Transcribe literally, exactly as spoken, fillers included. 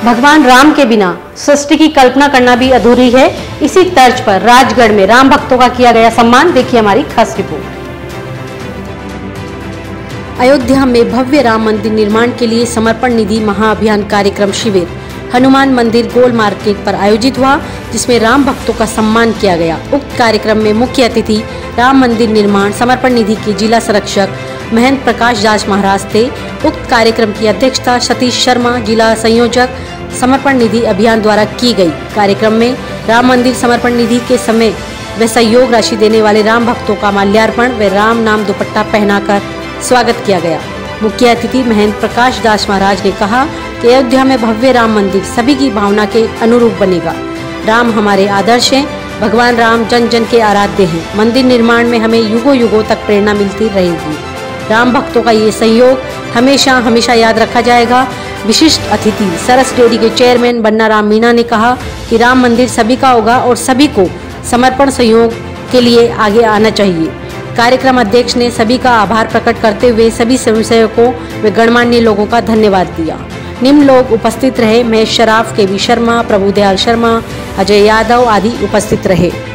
भगवान राम के बिना सृष्टि की कल्पना करना भी अधूरी है। इसी तर्ज पर राजगढ़ में राम भक्तों का किया गया सम्मान। देखिए हमारी खास रिपोर्ट। अयोध्या में भव्य राम मंदिर निर्माण के लिए समर्पण निधि महाअभियान कार्यक्रम शिविर हनुमान मंदिर गोल मार्केट पर आयोजित हुआ, जिसमें राम भक्तों का सम्मान किया गया। उक्त कार्यक्रम में मुख्य अतिथि राम मंदिर निर्माण समर्पण निधि के जिला संरक्षक महंत प्रकाश दास महाराज थे। उक्त कार्यक्रम की अध्यक्षता सतीश शर्मा, जिला संयोजक समर्पण निधि अभियान द्वारा की गई। कार्यक्रम में राम मंदिर समर्पण निधि के समय व सहयोग राशि देने वाले राम भक्तों का माल्यार्पण व राम नाम दुपट्टा पहनाकर स्वागत किया गया। मुख्य अतिथि महंत प्रकाश दास महाराज ने कहा कि अयोध्या में भव्य राम मंदिर सभी की भावना के अनुरूप बनेगा। राम हमारे आदर्श हैं। भगवान राम जन जन के आराध्य हैं। मंदिर निर्माण में हमें युगों युगों तक प्रेरणा मिलती रहेगी। राम भक्तों का ये सहयोग हमेशा हमेशा याद रखा जाएगा। विशिष्ट अतिथि सरस डेयरी के चेयरमैन बन्ना राम मीणा ने कहा कि राम मंदिर सभी का होगा और सभी को समर्पण सहयोग के लिए आगे आना चाहिए। कार्यक्रम अध्यक्ष ने सभी का आभार प्रकट करते हुए सभी स्वयंसेवकों व गणमान्य लोगों का धन्यवाद दिया। निम्न लोग उपस्थित रहे। महेश शराफ, के वी शर्मा, प्रभुदयाल शर्मा, अजय यादव आदि उपस्थित रहे।